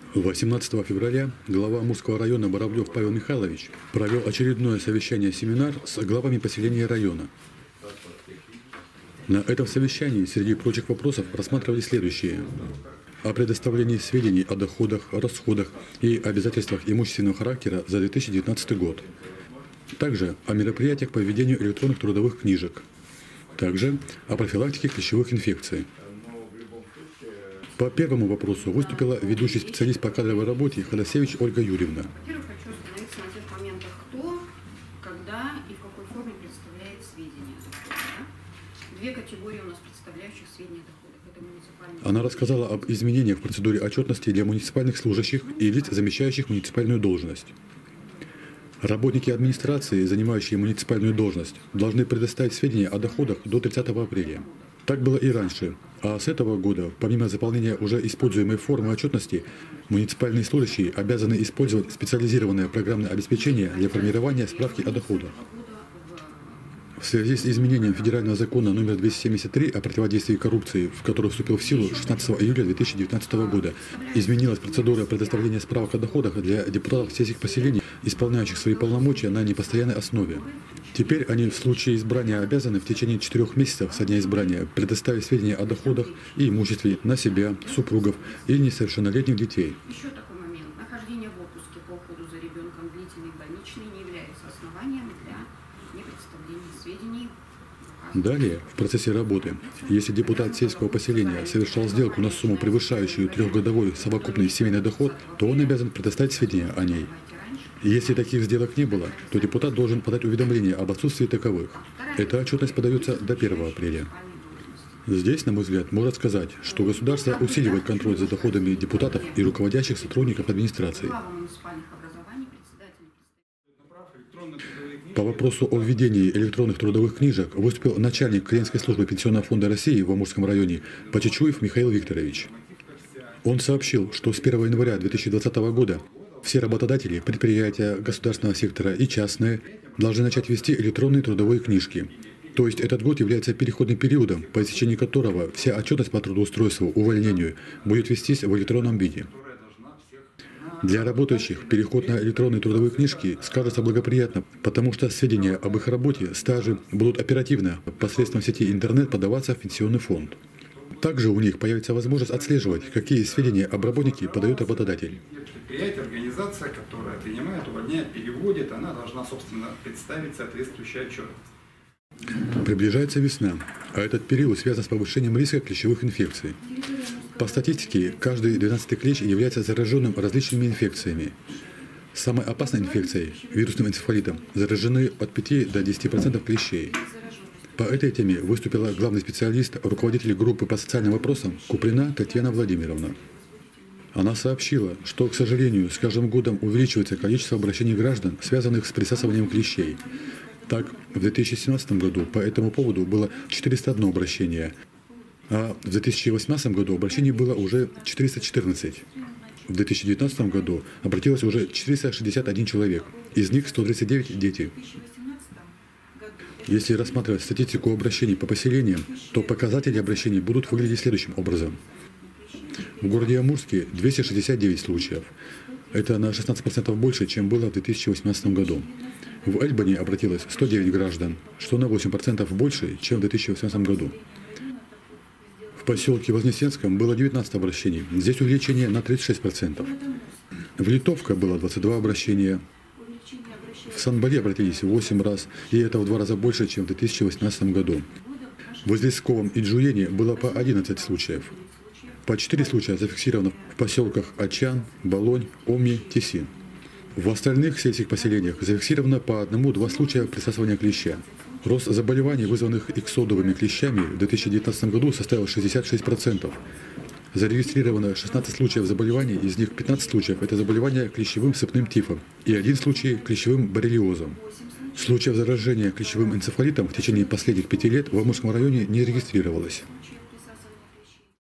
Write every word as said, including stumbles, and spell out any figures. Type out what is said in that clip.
восемнадцатого февраля глава Амурского района Боровлев Павел Михайлович провел очередное совещание-семинар с главами поселения района. На этом совещании среди прочих вопросов рассматривали следующие: о предоставлении сведений о доходах, расходах и обязательствах имущественного характера за две тысячи девятнадцатый год. Также о мероприятиях по введению электронных трудовых книжек. Также о профилактике клещевых инфекций. По первому вопросу выступила ведущий специалист по кадровой работе Ходосевич Ольга Юрьевна. Во-первых, хочу остановиться на тех моментах, кто, когда и в какой форме представляет сведения о доходах. Да? Две категории у нас представляющих сведения о доходах. Это муниципальные... Она рассказала об изменениях в процедуре отчетности для муниципальных служащих и лиц, замещающих муниципальную должность. Работники администрации, занимающие муниципальную должность, должны предоставить сведения о доходах до тридцатого апреля. Так было и раньше, а с этого года, помимо заполнения уже используемой формы отчетности, муниципальные служащие обязаны использовать специализированное программное обеспечение для формирования справки о доходах. В связи с изменением федерального закона номер двести семьдесят три о противодействии коррупции, в который вступил в силу шестнадцатого июля две тысячи девятнадцатого года, изменилась процедура предоставления справок о доходах для депутатов сельских поселений, исполняющих свои полномочия на непостоянной основе. Теперь они в случае избрания обязаны в течение четырех месяцев со дня избрания предоставить сведения о доходах и имуществе на себя, супругов и несовершеннолетних детей. Еще такой момент. Нахождение в отпуске по уходу за ребенком длительный больничный не является основанием для непредставления сведений. Далее, в процессе работы, если депутат сельского поселения совершал сделку на сумму, превышающую трехгодовой совокупный семейный доход, то он обязан предоставить сведения о ней. Если таких сделок не было, то депутат должен подать уведомление об отсутствии таковых. Эта отчетность подается до первого апреля. Здесь, на мой взгляд, можно сказать, что государство усиливает контроль за доходами депутатов и руководящих сотрудников администрации. По вопросу о введении электронных трудовых книжек выступил начальник клиентской службы Пенсионного фонда России в Амурском районе Почечуев Михаил Викторович. Он сообщил, что с первого января две тысячи двадцатого года все работодатели, предприятия государственного сектора и частные должны начать вести электронные трудовые книжки. То есть этот год является переходным периодом, по истечении которого вся отчетность по трудоустройству, увольнению будет вестись в электронном виде. Для работающих переход на электронные трудовые книжки скажется благоприятно, потому что сведения об их работе, стаже будут оперативно посредством сети интернет подаваться в пенсионный фонд. Также у них появится возможность отслеживать, какие сведения об работнике подает работодатель. Предприятие, организация, которая принимает, увольняет, переводит, она должна, собственно, представить соответствующий отчет. Приближается весна, а этот период связан с повышением риска клещевых инфекций. По статистике, каждый двенадцатый клещ является зараженным различными инфекциями. Самой опасной инфекцией, вирусным энцефалитом, заражены от пяти до десяти процентов клещей. По этой теме выступила главный специалист, руководитель группы по социальным вопросам Куприна Татьяна Владимировна. Она сообщила, что, к сожалению, с каждым годом увеличивается количество обращений граждан, связанных с присасыванием клещей. Так, в две тысячи семнадцатом году по этому поводу было четыреста одно обращение, а в две тысячи восемнадцатом году обращений было уже четыреста четырнадцать. В две тысячи девятнадцатом году обратилось уже четыреста шестьдесят один человек, из них сто тридцать девять дети. Если рассматривать статистику обращений по поселениям, то показатели обращений будут выглядеть следующим образом. В городе Амурске двести шестьдесят девять случаев. Это на шестнадцать процентов больше, чем было в две тысячи восемнадцатом году. В Эльбане обратилось сто девять граждан, что на восемь процентов больше, чем в две тысячи восемнадцатом году. В поселке Вознесенском было девятнадцать обращений, здесь увеличение на тридцать шесть процентов. В Литовка было двадцать два обращения. В Санбале обратились восемь раз, и это в два раза больше, чем в две тысячи восемнадцатом году. В Излесковом и Джуене было по одиннадцать случаев. По четыре случая зафиксировано в поселках Ачан, Болонь, Оми, Тесин. В остальных сельских поселениях зафиксировано по одному-два случая присасывания клеща. Рост заболеваний, вызванных иксодовыми клещами, в две тысячи девятнадцатом году составил шестьдесят шесть процентов. Зарегистрировано шестнадцать случаев заболеваний, из них пятнадцать случаев – это заболевания клещевым сыпным тифом и один случай – клещевым боррелиозом. Случаев заражения клещевым энцефалитом в течение последних пяти лет в Амурском районе не регистрировалось.